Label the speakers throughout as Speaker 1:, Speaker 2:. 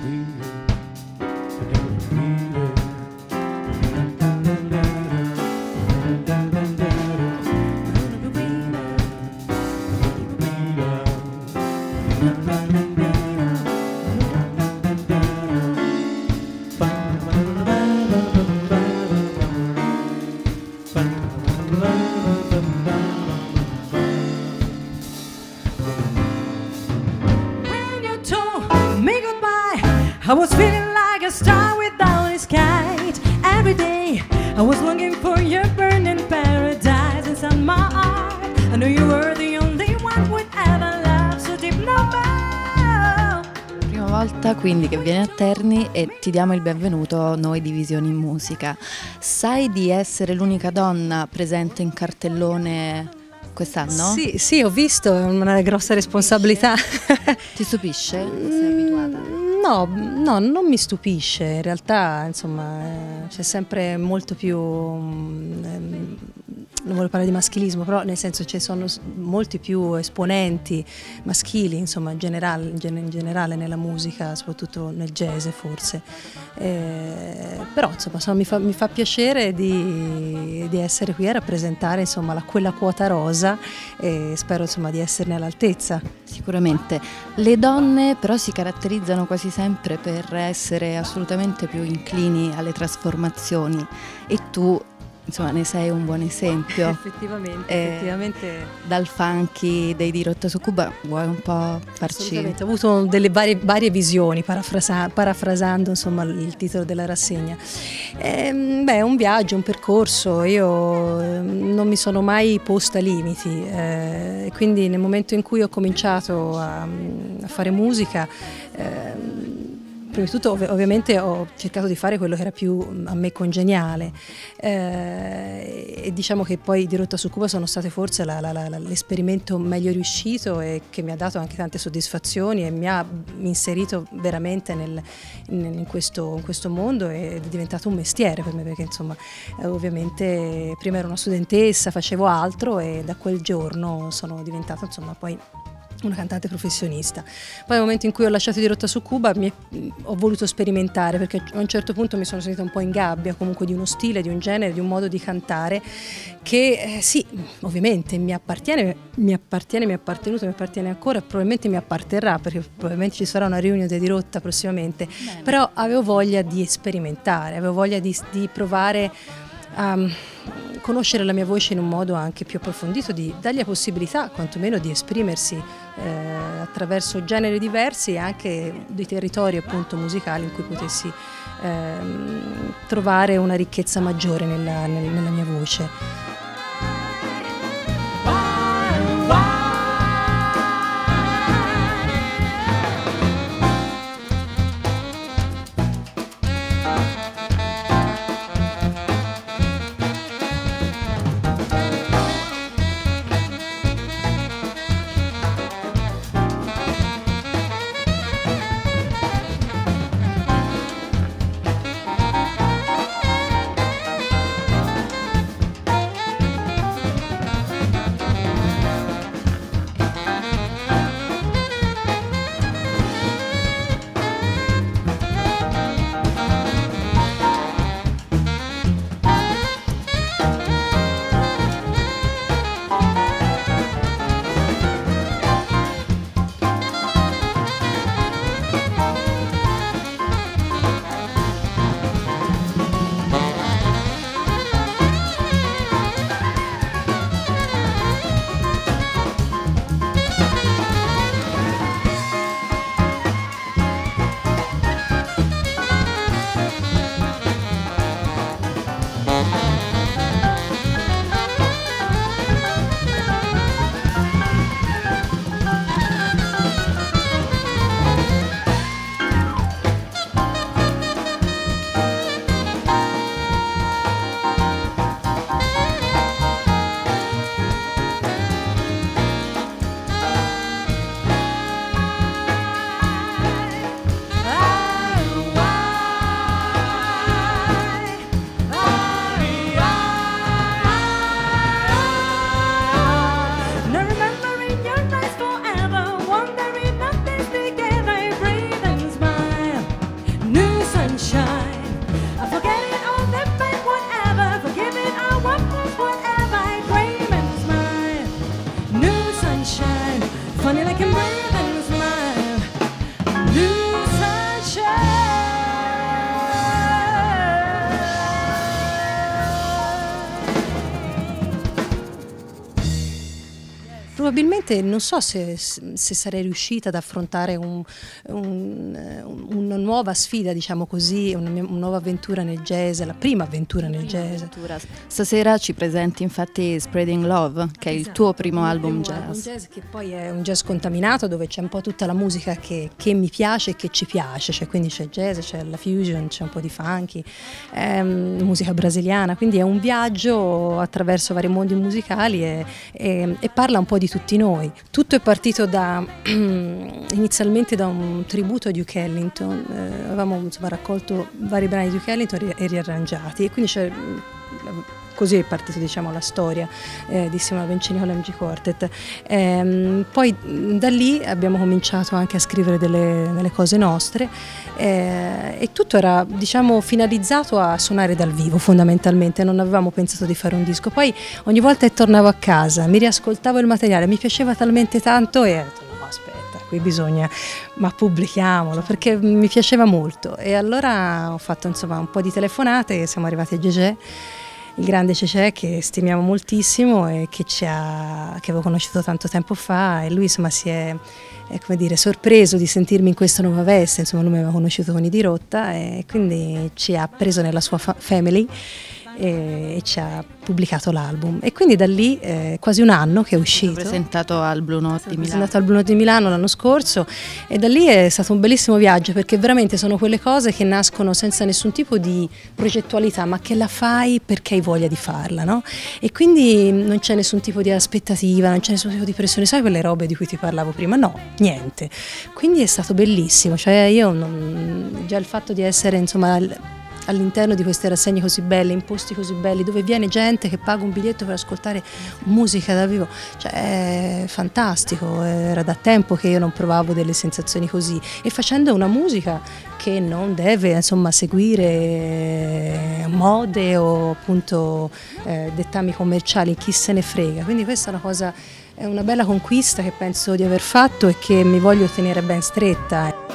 Speaker 1: I was feeling like a star without a sky. Every day I was longing for your burning paradise inside my heart. I knew you were the only one would ever love so deep. No.
Speaker 2: Prima volta quindi che vieni a Terni e ti diamo il benvenuto noi di Visioni in Musica. Sai di essere l'unica donna presente in cartellone quest'anno?
Speaker 1: Sì, ho visto, è una grossa responsabilità.
Speaker 2: Ti stupisce? Sei abituata?
Speaker 1: No, non mi stupisce, in realtà insomma c'è sempre molto più, non voglio parlare di maschilismo, però nel senso ci sono molti più esponenti maschili insomma in generale nella musica, soprattutto nel jazz forse, però insomma mi fa piacere di essere qui a rappresentare insomma quella quota rosa e spero insomma di esserne all'altezza.
Speaker 2: Sicuramente. Le donne però si caratterizzano quasi sempre per essere assolutamente più inclini alle trasformazioni e tu insomma ne sei un buon esempio.
Speaker 1: Effettivamente.
Speaker 2: Dal funky dei Dirotta su Cuba vuoi un po' farci?
Speaker 1: Assolutamente, ho avuto delle varie visioni parafrasando insomma il titolo della rassegna. È un viaggio, un percorso, io non mi sono mai posta limiti, quindi nel momento in cui ho cominciato a fare musica, prima di tutto ovviamente ho cercato di fare quello che era più a me congeniale, e diciamo che poi Dirotta su Cuba sono state forse l'esperimento meglio riuscito e che mi ha dato anche tante soddisfazioni e mi ha inserito veramente in questo mondo ed è diventato un mestiere per me perché insomma ovviamente prima ero una studentessa, facevo altro e da quel giorno sono diventata insomma poi una cantante professionista. Poi nel momento in cui ho lasciato Dirotta su Cuba ho voluto sperimentare perché a un certo punto mi sono sentita un po' in gabbia comunque di uno stile, di un genere, di un modo di cantare che sì, ovviamente mi appartiene, mi è appartenuto, mi appartiene ancora, probabilmente mi apparterrà perché probabilmente ci sarà una riunione di Dirotta prossimamente. Bene. Però avevo voglia di sperimentare, avevo voglia di provare a conoscere la mia voce in un modo anche più approfondito, di dargli la possibilità quantomeno di esprimersi attraverso generi diversi e anche dei territori appunto musicali in cui potessi trovare una ricchezza maggiore nella mia voce. probabilmente non so se sarei riuscita ad affrontare una nuova sfida, diciamo così, una nuova avventura nel jazz, la prima avventura nel jazz.
Speaker 2: Stasera ci presenti infatti Spreading Love, che è il tuo primo album jazz.
Speaker 1: Che poi è un jazz contaminato, dove c'è un po' tutta la musica che mi piace e che ci piace, cioè, quindi c'è jazz, c'è la fusion, c'è un po' di funky, musica brasiliana, quindi è un viaggio attraverso vari mondi musicali e parla un po' di tutti noi. Tutto è partito inizialmente da un tributo a Duke Ellington, avevamo raccolto vari brani di Duke Ellington e riarrangiati, e quindi così è partita, diciamo, la storia di Simona Bencini con l'MG Quartet. Poi da lì abbiamo cominciato anche a scrivere delle cose nostre, e tutto era, diciamo, finalizzato a suonare dal vivo fondamentalmente. Non avevamo pensato di fare un disco. Poi ogni volta che tornavo a casa mi riascoltavo il materiale, mi piaceva talmente tanto e ho detto no, aspetta, qui bisogna, ma pubblichiamolo, perché mi piaceva molto. E allora ho fatto, insomma, un po' di telefonate, siamo arrivati a Gegè, il grande Cecè, che stimiamo moltissimo e che avevo conosciuto tanto tempo fa, e lui, insomma, si è come dire, sorpreso di sentirmi in questa nuova veste. Insomma, lui mi aveva conosciuto con i Dirotta e quindi ci ha preso nella sua family e ci ha pubblicato l'album, e quindi da lì quasi un anno che è uscito.
Speaker 2: Presentato al Blue Note di Milano.
Speaker 1: Presentato al Blue Note di Milano l'anno scorso, e da lì è stato un bellissimo viaggio, perché veramente sono quelle cose che nascono senza nessun tipo di progettualità, ma che la fai perché hai voglia di farla, no? E quindi non c'è nessun tipo di aspettativa, non c'è nessun tipo di pressione, sai quelle robe di cui ti parlavo prima? No, niente. Quindi è stato bellissimo, cioè già il fatto di essere, insomma, all'interno di queste rassegne così belle, in posti così belli, dove viene gente che paga un biglietto per ascoltare musica dal vivo, cioè è fantastico. Era da tempo che io non provavo delle sensazioni così, e facendo una musica che non deve, insomma, seguire mode o appunto dettami commerciali, chi se ne frega. Quindi questa è una cosa, è una bella conquista che penso di aver fatto e che mi voglio tenere ben stretta.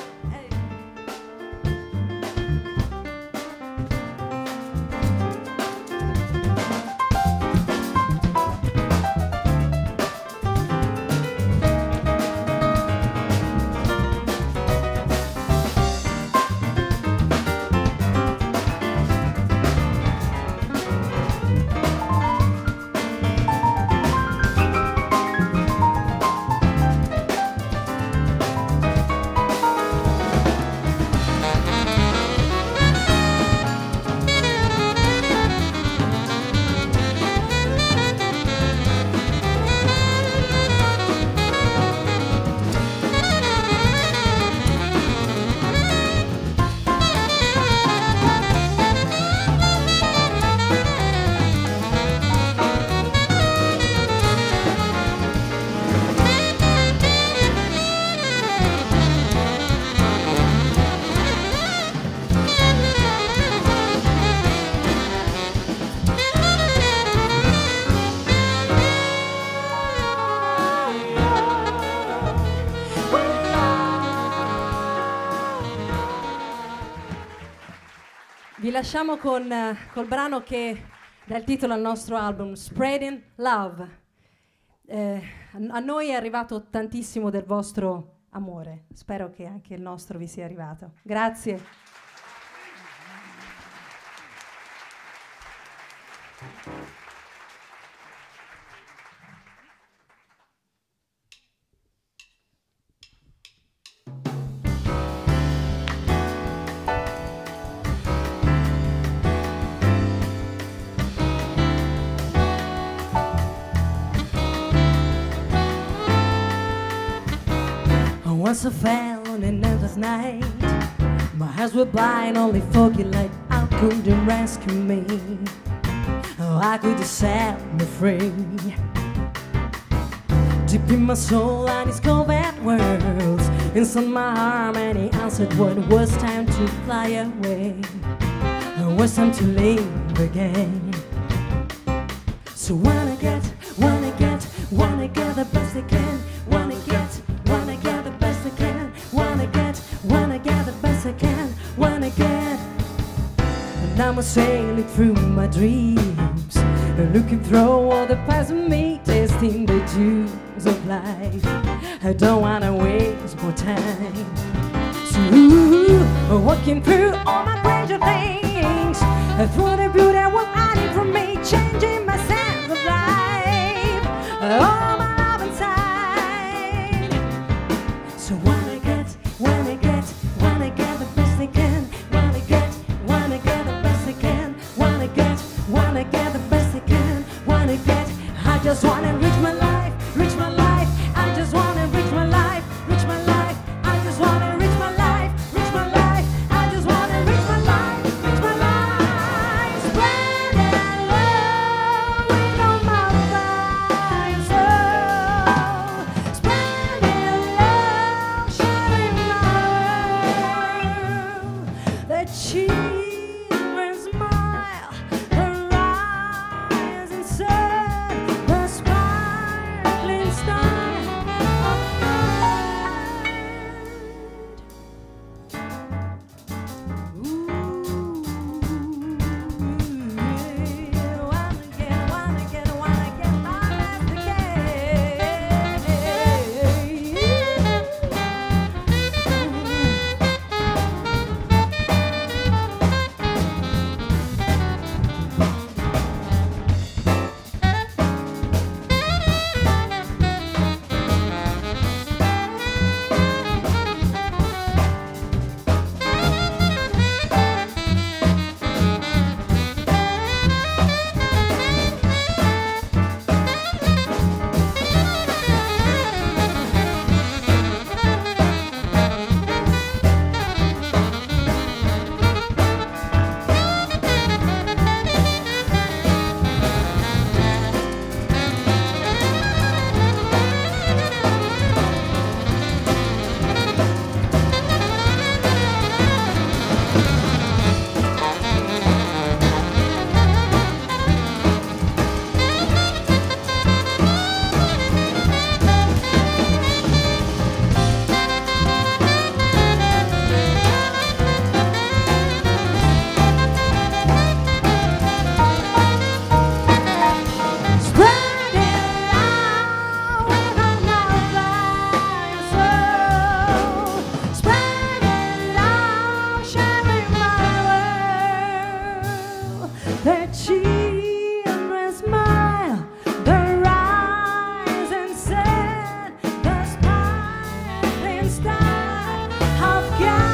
Speaker 1: Vi lasciamo col brano che dà il titolo al nostro album, Spreading Love. A noi è arrivato tantissimo del vostro amore, spero che anche il nostro vi sia arrivato. Grazie. Once I fell on an endless night, my eyes were blind, only foggy light out couldn't rescue me. Oh, I could just set me free. Deep in my soul I discovered words inside my arm, and he answered what it was time to fly away. It was time to live again. So wanna get the best I can. Wanna get the best I can. Wanna get the best I can. Wanna get. And I'm sailing through my dreams, looking through all the past of me, tasting the juice of life. I don't wanna waste more time. So walking through all my pleasure things, through the beauty I was hiding from me, changing my sense of life. All my love inside. So wanna get the best I can. Wanna get the best I can. Wanna get the best I can. Wanna get, I just wanna reach my life, reach my life. I just wanna reach my life, reach my life. I just wanna reach my life, reach my life. I just wanna reach my life, reach my life. Spreading love with all my fire soul. Spreading love, sharing my world. The children smile, the rising sun, the sparkling star of mind. Ooh, wanna get my best the children smile, the rising sun, the sparkling star of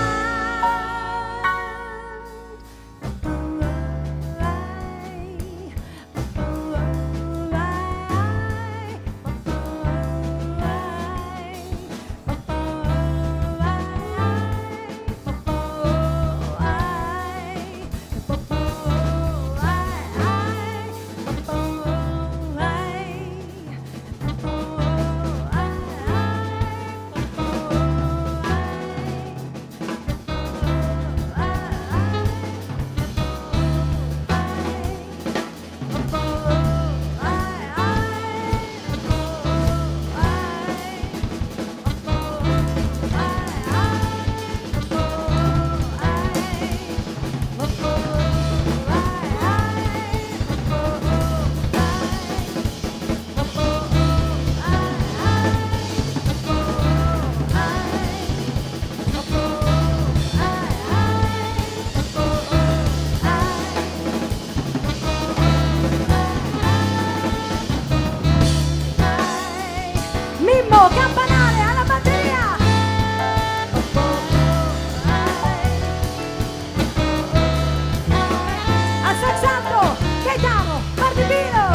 Speaker 1: Mimmo Campanale alla batteria. Al saxato Gaetano Bardipino.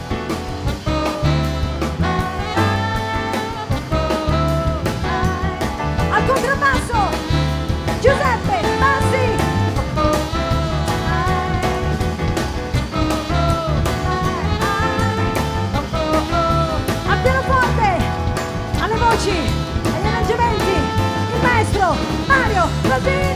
Speaker 1: Al contrabbasso Giuseppe Bassi. Al pianoforte, alle voci, agli arrangiamenti, il maestro Mario Rodriguez.